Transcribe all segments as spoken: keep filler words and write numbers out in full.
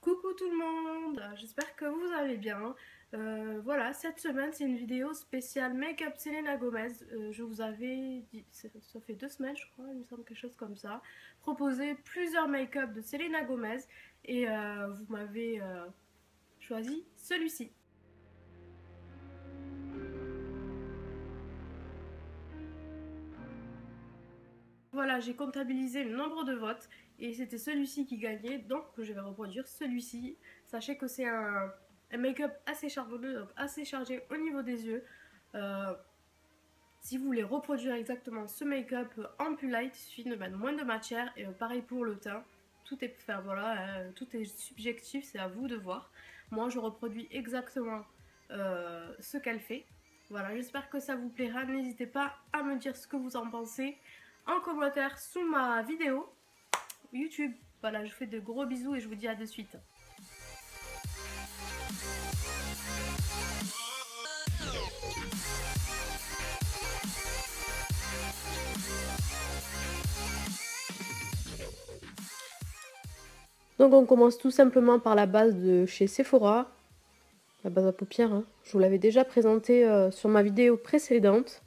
Coucou tout le monde, j'espère que vous allez bien. Euh, voilà, cette semaine c'est une vidéo spéciale make-up Selena Gomez. Euh, je vous avais dit, ça ça fait deux semaines je crois, il me semble quelque chose comme ça, proposé plusieurs make-up de Selena Gomez et euh, vous m'avez euh, choisi celui-ci. Voilà, j'ai comptabilisé le nombre de votes et c'était celui-ci qui gagnait, donc je vais reproduire celui-ci. Sachez que c'est un, un make-up assez charbonneux, donc assez chargé au niveau des yeux. Euh, si vous voulez reproduire exactement ce make-up en plus light, il suffit de mettre moins de matière et pareil pour le teint. Tout est, enfin, voilà, euh, tout est subjectif, c'est à vous de voir. Moi, je reproduis exactement euh, ce qu'elle fait. Voilà, j'espère que ça vous plaira. N'hésitez pas à me dire ce que vous en pensez en commentaire sous ma vidéo YouTube. Voilà, je vous fais de gros bisous et je vous dis à de suite. Donc on commence tout simplement par la base de chez Sephora, la base à paupières, hein. Je vous l'avais déjà présenté euh, sur ma vidéo précédente.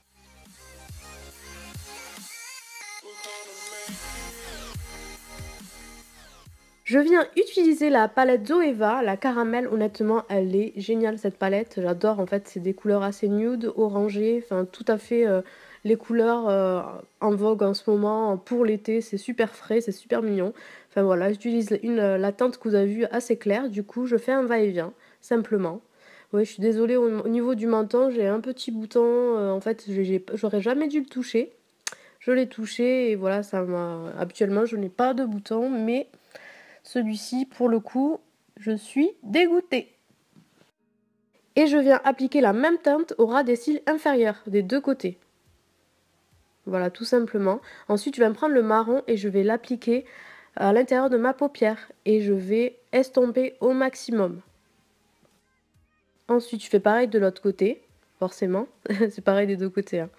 Je viens utiliser la palette Zoeva, la caramel. Honnêtement, elle est géniale cette palette. J'adore, en fait, c'est des couleurs assez nude, orangées, enfin tout à fait euh, les couleurs euh, en vogue en ce moment pour l'été. C'est super frais, c'est super mignon. Enfin voilà, j'utilise une, la teinte que vous avez vue assez claire. Du coup, je fais un va-et-vient, simplement. Oui, je suis désolée, au, au niveau du menton, j'ai un petit bouton. Euh, en fait, j'aurais jamais dû le toucher. Je l'ai touché et voilà, ça m'a. Habituellement, je n'ai pas de bouton, mais celui-ci, pour le coup, je suis dégoûtée. Et je viens appliquer la même teinte au ras des cils inférieurs, des deux côtés. Voilà, tout simplement. Ensuite, je vais prendre le marron et je vais l'appliquer à l'intérieur de ma paupière. Et je vais estomper au maximum. Ensuite, je fais pareil de l'autre côté, forcément. C'est pareil des deux côtés, hein.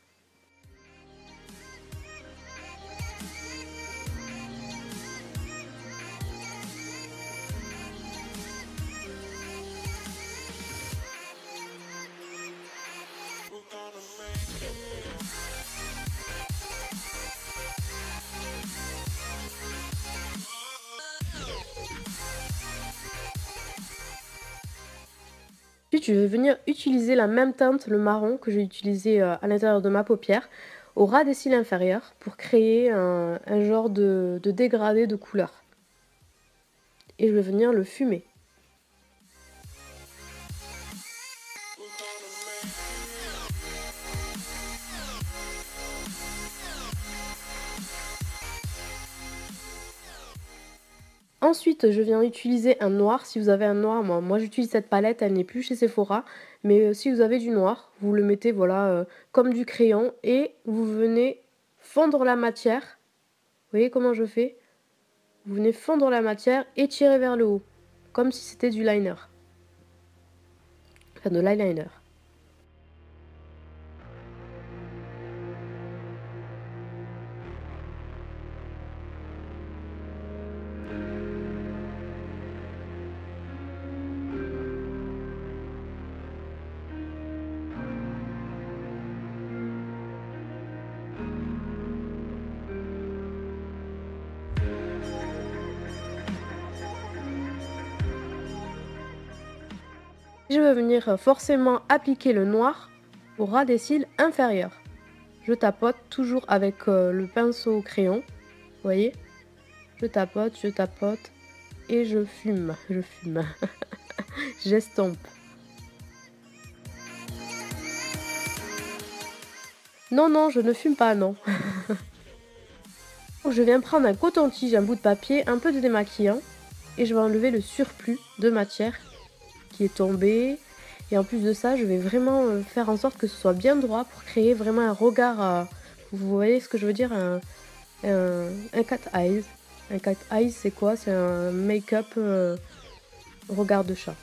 Ensuite, je vais venir utiliser la même teinte, le marron, que j'ai utilisé à l'intérieur de ma paupière, au ras des cils inférieurs, pour créer un, un genre de, de dégradé de couleur. Et je vais venir le fumer. Ensuite, je viens utiliser un noir. Si vous avez un noir, moi, moi j'utilise cette palette, elle n'est plus chez Sephora. Mais euh, si vous avez du noir, vous le mettez voilà euh, comme du crayon et vous venez fondre la matière. Vous voyez comment je fais? Vous venez fondre la matière et tirer vers le haut, comme si c'était du liner. Enfin, de l'eyeliner. Je vais venir forcément appliquer le noir au ras des cils inférieurs. Je tapote toujours avec euh, le pinceau au crayon. Vous voyez? Je tapote, je tapote et je fume. Je fume. J'estompe. Non, non, je ne fume pas, non. Je viens prendre un coton-tige, un bout de papier, un peu de démaquillant et je vais enlever le surplus de matière qui est tombé. Et en plus de ça, je vais vraiment faire en sorte que ce soit bien droit pour créer vraiment un regard à... Vous voyez ce que je veux dire? Un, un, un cat eyes. Un cat eyes, c'est quoi? C'est un make-up euh, regard de chat.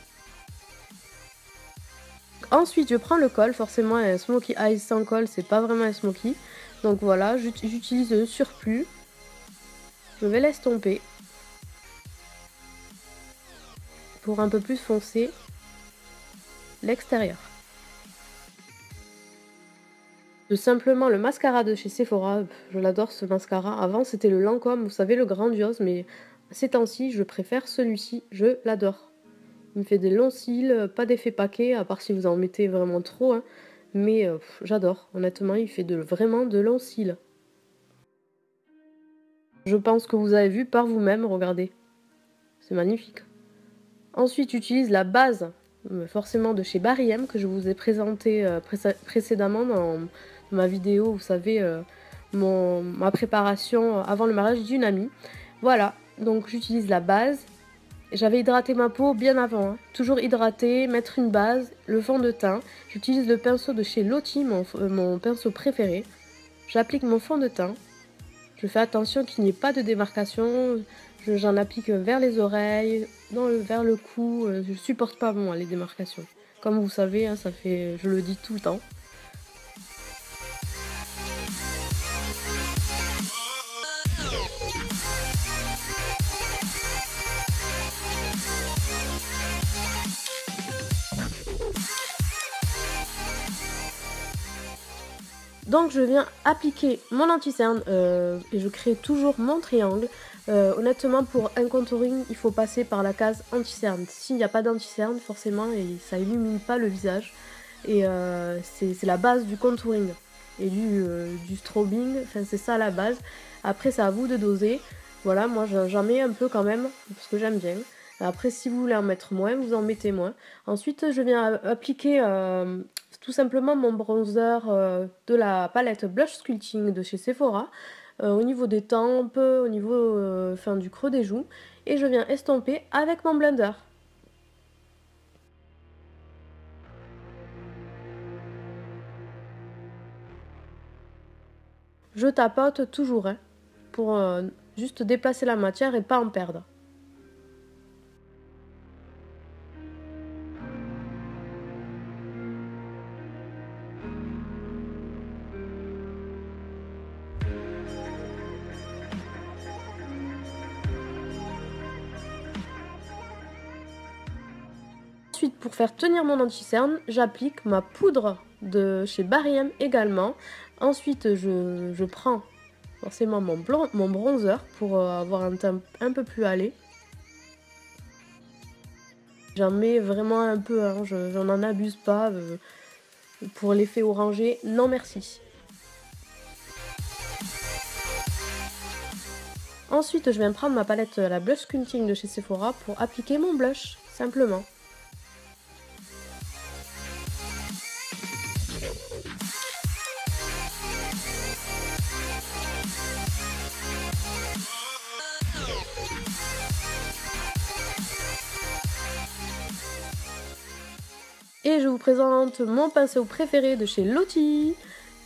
Ensuite, je prends le col. Forcément, un smokey eyes sans col, c'est pas vraiment un smokey. Donc voilà, j'utilise le surplus. Je vais l'estomper. pour un peu plus foncer l'extérieur. Tout simplement le mascara de chez Sephora, je l'adore ce mascara. Avant c'était le Lancôme, vous savez, le grandiose, mais ces temps-ci je préfère celui-ci, je l'adore. Il me fait des longs cils, pas d'effet paquet, à part si vous en mettez vraiment trop, hein. Mais euh, j'adore, honnêtement il fait de, vraiment de longs cils. Je pense que vous avez vu par vous-même, regardez, c'est magnifique. Ensuite j'utilise la base, forcément de chez Barry M, que je vous ai présenté euh, pré précédemment dans ma vidéo, vous savez, euh, mon, ma préparation avant le mariage d'une amie. Voilà, donc j'utilise la base. J'avais hydraté ma peau bien avant, hein. Toujours hydrater, mettre une base, le fond de teint. J'utilise le pinceau de chez Lottie, mon, euh, mon pinceau préféré. J'applique mon fond de teint. Je fais attention qu'il n'y ait pas de démarcation. J'en applique vers les oreilles, dans le, vers le cou. Je supporte pas moi les démarcations. Comme vous savez, hein, ça fait, je le dis tout le temps. Donc je viens appliquer mon anti-cerne euh, et je crée toujours mon triangle. Euh, honnêtement, pour un contouring, il faut passer par la case anti-cerne. S'il n'y a pas d'anti-cerne, forcément, et ça illumine pas le visage. Et euh, c'est la base du contouring et du, euh, du strobing, enfin c'est ça la base. Après c'est à vous de doser. Voilà, moi j'en mets un peu quand même, parce que j'aime bien. Après si vous voulez en mettre moins, vous en mettez moins. Ensuite je viens appliquer euh, tout simplement mon bronzer euh, de la palette Blush Sculpting de chez Sephora. Euh, au niveau des tempes, au niveau euh, fin, du creux des joues. Et je viens estomper avec mon blender. Je tapote toujours, hein, pour euh, juste déplacer la matière et pas en perdre. Ensuite, pour faire tenir mon anti-cerne, j'applique ma poudre de chez Barry M également. Ensuite, je, je prends forcément mon, blond, mon bronzer pour euh, avoir un teint un peu plus hâlé. J'en mets vraiment un peu, hein, je n'en abuse pas. Euh, pour l'effet orangé, non merci. Ensuite, je viens prendre ma palette la Blush Sculpting de chez Sephora pour appliquer mon blush, simplement. Et je vous présente mon pinceau préféré de chez Lottie.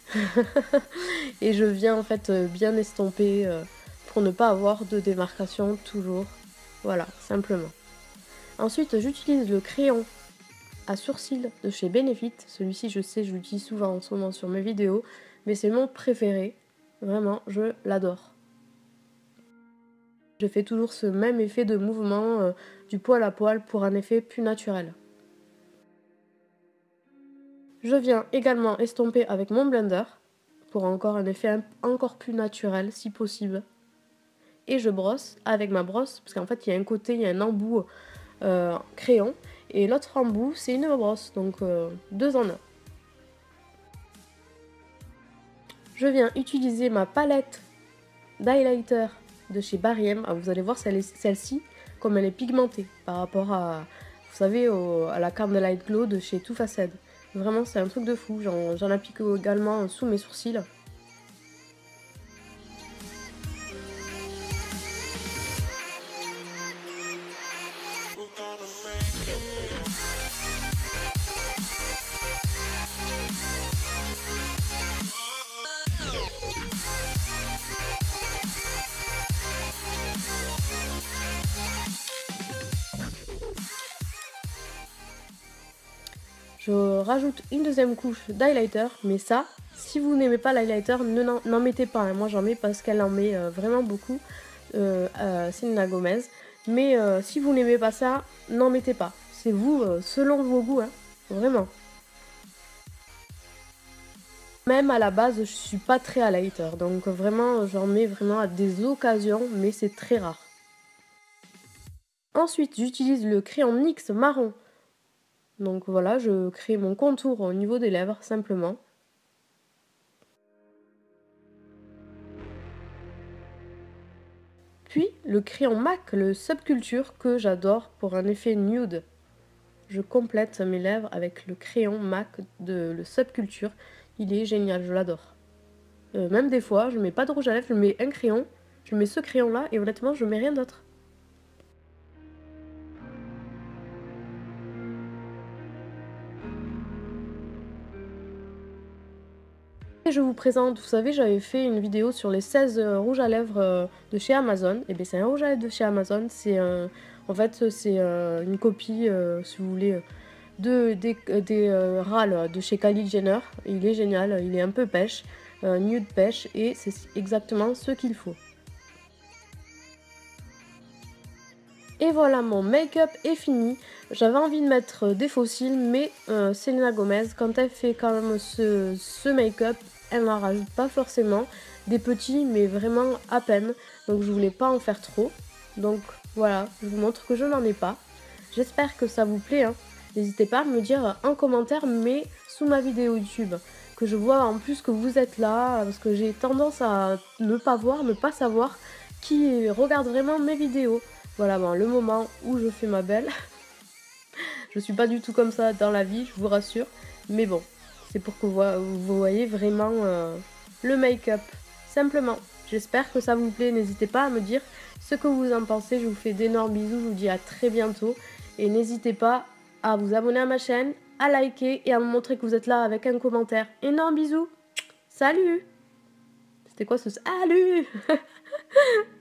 Et je viens en fait bien estomper euh, pour ne pas avoir de démarcation toujours. Voilà, simplement. Ensuite, j'utilise le crayon à sourcils de chez Benefit. Celui-ci, je sais, je l'utilise souvent en ce moment sur mes vidéos, mais c'est mon préféré. Vraiment, je l'adore. Je fais toujours ce même effet de mouvement euh, du poil à poil pour un effet plus naturel. Je viens également estomper avec mon blender pour encore un effet encore plus naturel si possible. Et je brosse avec ma brosse, parce qu'en fait il y a un côté, il y a un embout euh, crayon, et l'autre embout c'est une brosse, donc euh, deux en un. Je viens utiliser ma palette d'highlighter de chez Barry M. Ah, vous allez voir celle-ci comme elle est pigmentée par rapport à, vous savez, au, à la Candlelight Glow de chez Too Faced. Vraiment c'est un truc de fou, j'en applique également sous mes sourcils. Je rajoute une deuxième couche d'highlighter, mais ça, si vous n'aimez pas l'highlighter, n'en mettez pas, hein. Moi j'en mets parce qu'elle en met euh, vraiment beaucoup, euh, euh, Selena Gomez. Mais euh, si vous n'aimez pas ça, n'en mettez pas. C'est vous, euh, selon vos goûts, hein. Vraiment. Même à la base, je suis pas très highlighter, donc vraiment, j'en mets vraiment à des occasions, mais c'est très rare. Ensuite, j'utilise le crayon N Y X marron. Donc voilà, je crée mon contour au niveau des lèvres, simplement. Puis, le crayon M A C, le Subculture, que j'adore pour un effet nude. Je complète mes lèvres avec le crayon M A C de le Subculture. Il est génial, je l'adore. Euh, même des fois, je mets pas de rouge à lèvres, je mets un crayon, je mets ce crayon-là, et honnêtement, je mets rien d'autre. Et je vous présente, vous savez, j'avais fait une vidéo sur les seize euh, rouges à lèvres euh, de chez Amazon. Et bien c'est un rouge à lèvres de chez Amazon, c'est un... En fait, c'est euh, une copie, euh, si vous voulez, de, des, des euh, râles de chez Kylie Jenner. Il est génial, il est un peu pêche, euh, nude pêche, et c'est exactement ce qu'il faut. Et voilà, mon make-up est fini. J'avais envie de mettre des faux cils, mais euh, Selena Gomez, quand elle fait quand même ce, ce make-up, elle n'en rajoute pas forcément. Des petits, mais vraiment à peine. Donc je voulais pas en faire trop. Donc voilà, je vous montre que je n'en ai pas. J'espère que ça vous plaît, hein. N'hésitez pas à me dire en commentaire, mais sous ma vidéo YouTube. Que je vois en plus que vous êtes là, parce que j'ai tendance à ne pas voir, ne pas savoir qui regarde vraiment mes vidéos. Voilà, bon, le moment où je fais ma belle. Je suis pas du tout comme ça dans la vie, je vous rassure. Mais bon, c'est pour que vous, vous voyez vraiment euh, le make-up. Simplement. J'espère que ça vous plaît. N'hésitez pas à me dire ce que vous en pensez. Je vous fais d'énormes bisous. Je vous dis à très bientôt. Et n'hésitez pas à vous abonner à ma chaîne, à liker et à me montrer que vous êtes là avec un commentaire. Énormes bisous. Salut! C'était quoi ce salut?